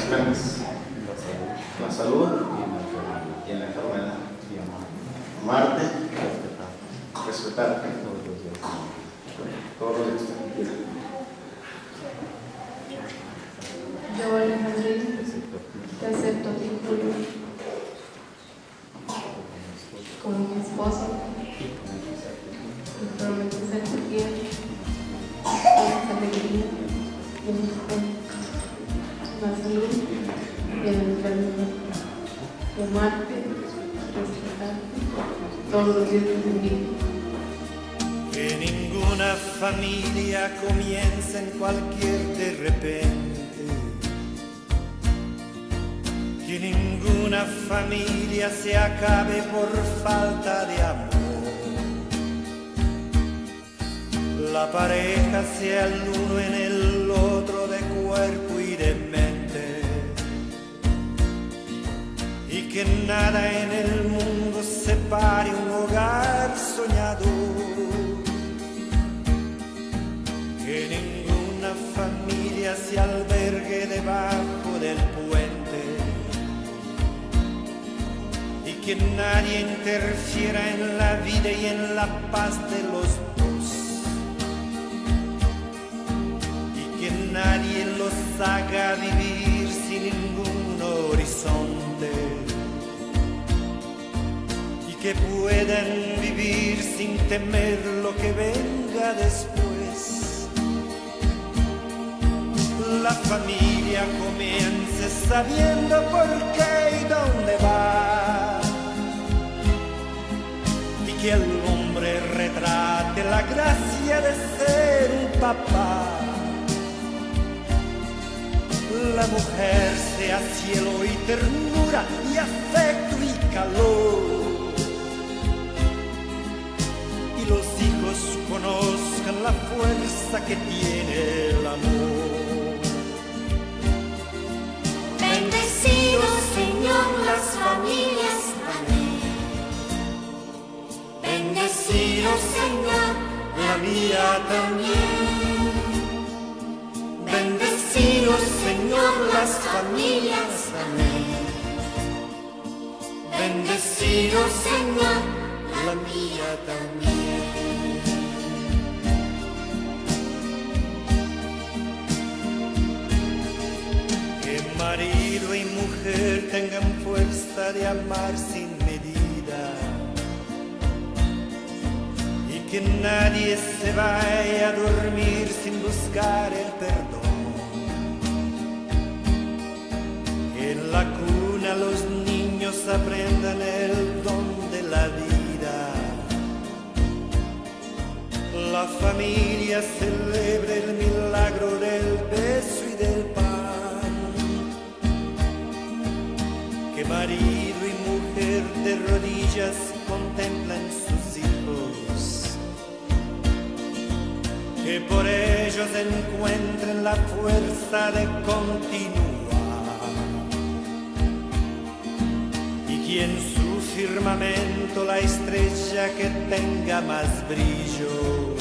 metas. La salud y en la enfermedad. Amarte, respetarte todos los días. Yo, Alejandrín, te acepto a ti, Julio, como mi esposo, y prometo serte fiel, con alegría, en la salud y en la enfermedad, amarte, respetarte todos los días de mi vida. Que ninguna familia comience en cualquier de repente. Que ninguna familia se acabe por falta de amor. La pareja sea el uno en el otro de cuerpo y de mente. Y que nada en el mundo separe un hogar soñador. Que ninguna familia se albergue debajo del puente y que nadie interfiera en la vida y en la paz de los dos y que nadie los haga vivir sin ningún horizonte y que puedan vivir sin temer lo que venga después. La familia comience sabiendo por qué y dónde va y que el hombre retrate la gracia de ser un papá. La mujer sea cielo y ternura y afecto y calor y los hijos conozcan la fuerza que tiene el amor. Bendecidos, Señor, las familias, amén. Bendecidos, Señor, la mía también. Bendecidos, Señor, las familias, amén. Bendecidos, Señor, la mía también. Marido y mujer tengan fuerza de amar sin medida y que nadie se vaya a dormir sin buscar el perdón. Que en la cuna los niños aprendan el don de la vida. La familia celebre el milagro del beso y del pan. Que marido y mujer de rodillas contemplan sus hijos, que por ellos encuentren la fuerza de continuar y que en su firmamento la estrella que tenga más brillo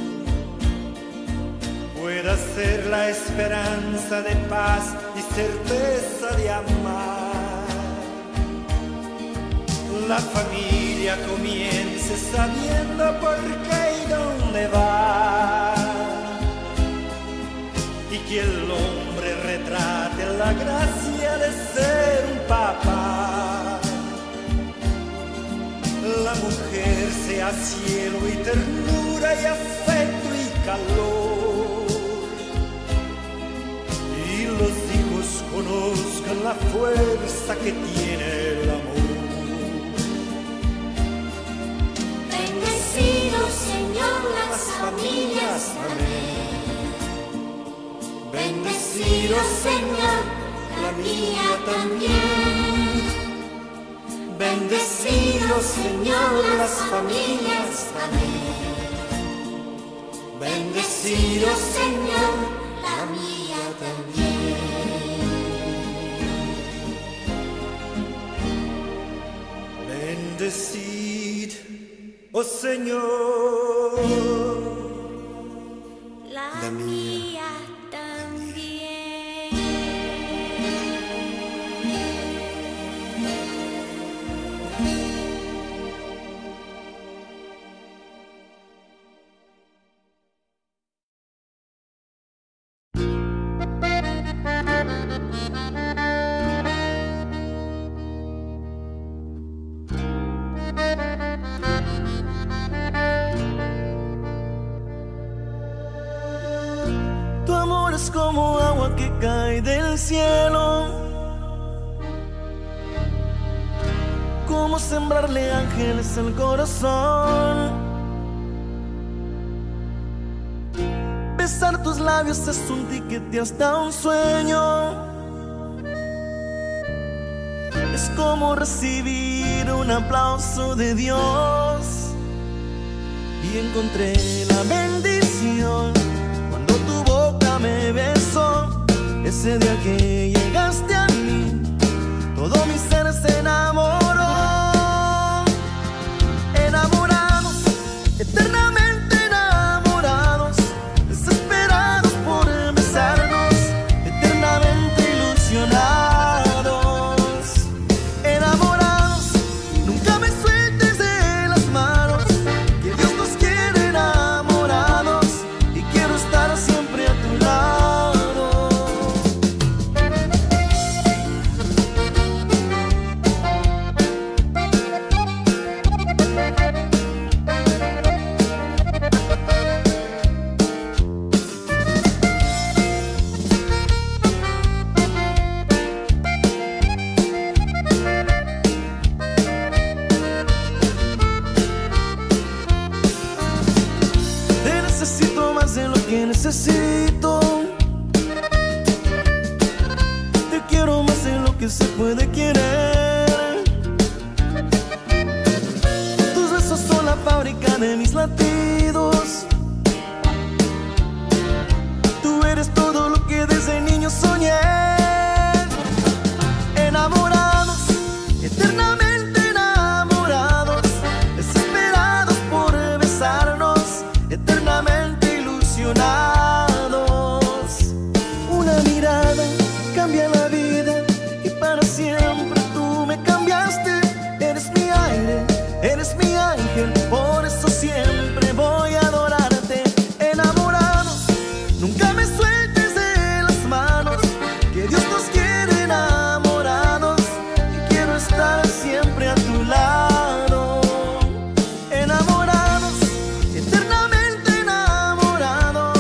pueda ser la esperanza de paz y certeza de amar. La familia comience sabiendo por qué y dónde va y que el hombre retrate la gracia de ser un papá. La mujer sea cielo y ternura y afecto y calor y los hijos conozcan la fuerza que tiene el amor. Bendecidos, Señor, las familias, amén. Bendecidos, Señor, la mía también. Bendecidos, Señor, las familias, amén. Bendecidos, Señor, la mía también. Bendecid, oh Señor, la mía también. agua que cae del cielo. Cómo sembrarle ángeles al corazón. Besar tus labios es un tiquete hasta un sueño. Es como recibir un aplauso de Dios. Y encontré la bendición cuando tu boca me besó. Ese día que llegaste a mí, todo mi ser se enamoró. Enamorados, eternamente enamorados, desesperados por besarnos, eternamente ilusionados. Enamorados, nunca me sueltes de las manos, que Dios nos quiere enamorados y quiero estar siempre a tu lado. Te necesito más de lo que necesito. Te quiero más de lo que se puede querer. Tus besos son la fábrica de mis latidos. Tú eres todo lo que desde niño soñé. Enamorados, eternamente enamorados, desesperados por besarnos, eternamente ilusionados. Una mirada cambia la vida y para siempre tú me cambiaste. Eres mi aire, eres mi ángel, por eso siempre voy a adorarte. Enamorados, nunca me sueltes de las manos, que Dios nos quiere enamorados y quiero estar siempre a tu lado. Enamorados, eternamente enamorados.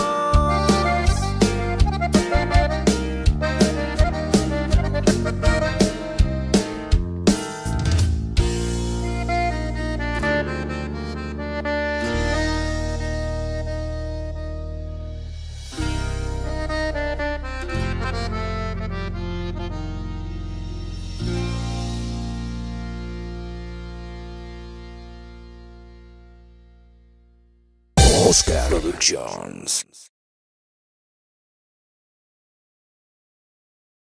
Oscar Productions.